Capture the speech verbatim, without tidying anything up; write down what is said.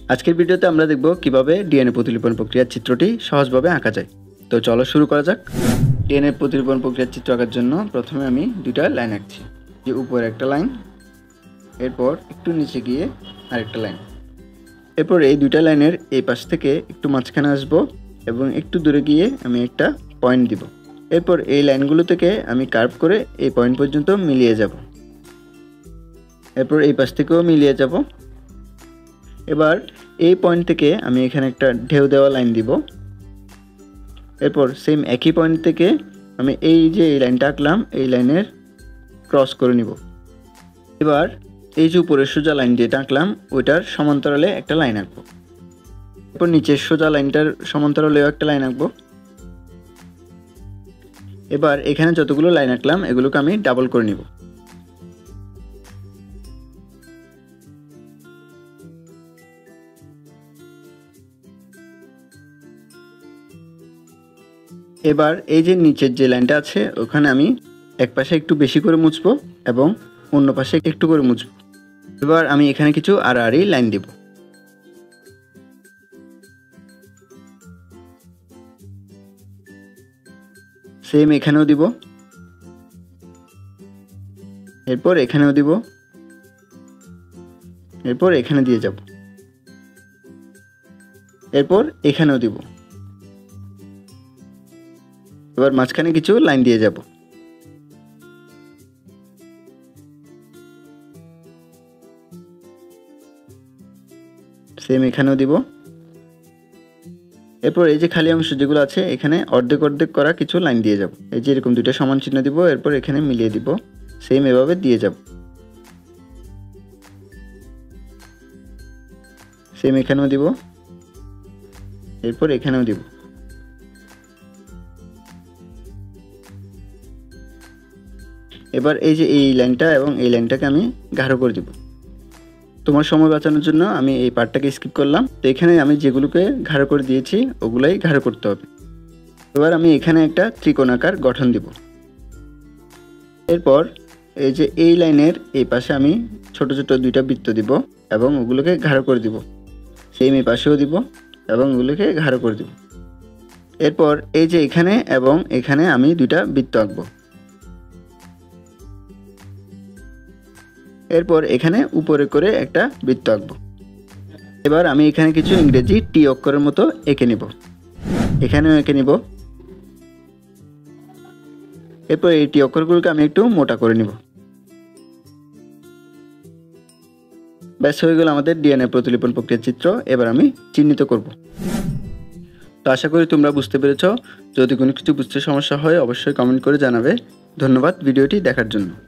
আজকের ভিডিওতে আমরা দেখব কিভাবে ডিএনএ প্রতিলিপন প্রক্রিয়ার চিত্রটি সহজভাবে আঁকা যায়। তো চলো শুরু করা যাক। ডিএনএ প্রতিলিপন প্রক্রিয়ার চিত্র আঁকার জন্য প্রথমে আমি দুইটা লাইন আঁকছি। যে উপরে একটা লাইন, এরপর একটু নিচে গিয়ে আরেকটা লাইন। এরপর এই দুইটা লাইনের এই পাশ থেকে একটু মাঝখানে আসব এবং একটু দূরে গিয়ে আমি একটা পয়েন্ট দিব। এরপর এই লাইনগুলো থেকে আমি কার্ভ করে এই পয়েন্ট পর্যন্ত মিলিয়ে যাব। এরপর এই পাশ থেকেও মিলিয়ে যাব। এবার এই পয়েন্ট থেকে আমি এখানে একটা ঢেউ দেওয়া লাইন দিব। এরপর সেম একই পয়েন্ট থেকে আমি এই যে এই লাইনটা আঁকলাম এই লাইনের ক্রস করে নিব। এবার এই যে উপরের সোজা লাইন যেটা আঁকলাম ওইটার সমান্তরালে একটা লাইন আঁকবো। এরপর নিচের সোজা লাইনটার সমান্তরালেও একটা লাইন আঁকবো। এবার এখানে যতগুলো লাইন আঁকলাম এগুলোকে আমি ডাবল করে নিব। এবার এই যে নিচের যে লাইনটা আছে ওখানে আমি এক পাশে একটু বেশি করে মুছবো এবং অন্য পাশে একটু করে মুছবো। এবার আমি এখানে কিছু আড়াআড়ি লাইন দিব। সেম এখানেও দিব, এরপর এখানেও দিব, এরপর এখানে দিয়ে যাব, এরপর এখানেও দিব। এবার মাঝখানে কিছু লাইন দিয়ে যাব। সেম এখানেও দিব। এরপর এই যে খালি অংশ যেগুলো আছে এখানে অর্ধেক অর্ধেক করা কিছু লাইন দিয়ে যাব। এই যে এরকম দুটো সমান চিহ্ন দিব, এরপর এখানে মিলিয়ে দিব। সেম এভাবে দিয়ে যাব। সেম এখানেও দিব, এরপর এখানেও দিব। এবার এই যে এই লাইনটা এবং এই লাইনটাকে আমি গাঢ় করে দিব। তোমার সময় বাঁচানোর জন্য আমি এই পার্টটাকে স্কিপ করলাম। তো এখানে আমি যেগুলোকে গাঢ় করে দিয়েছি ওগুলাই গাঢ় করতে হবে। এবার আমি এখানে একটা ত্রিকোণাকার গঠন দিব। এরপর এই যে এই লাইনের এই পাশে আমি ছোট ছোট দুইটা বৃত্ত দিব এবং ওগুলোকে গাঢ় করে দিব। সেম এই পাশেও দিব এবং ওগুলোকে গাঢ় করে দিব। এরপর এই যে এখানে এবং এখানে আমি দুইটা বৃত্ত আঁকবো। এরপর এখানে উপরে করে একটা বৃত্ত আঁকবো। এবার আমি এখানে কিছু ইংরেজি টি অক্ষরের মতো এঁকে নিব। এখানেও এঁকে নিব। এরপর এই টি অক্ষরগুলোকে আমি একটু মোটা করে নিব। ব্যাস হয়ে গেল আমাদের ডিএনএ প্রতিলিপন প্রক্রিয়ার চিত্র। এবার আমি চিহ্নিত করব। তো আশা করি তোমরা বুঝতে পেরেছ। যদি কোনো কিছু বুঝতে সমস্যা হয় অবশ্যই কমেন্ট করে জানাবে। ধন্যবাদ ভিডিওটি দেখার জন্য।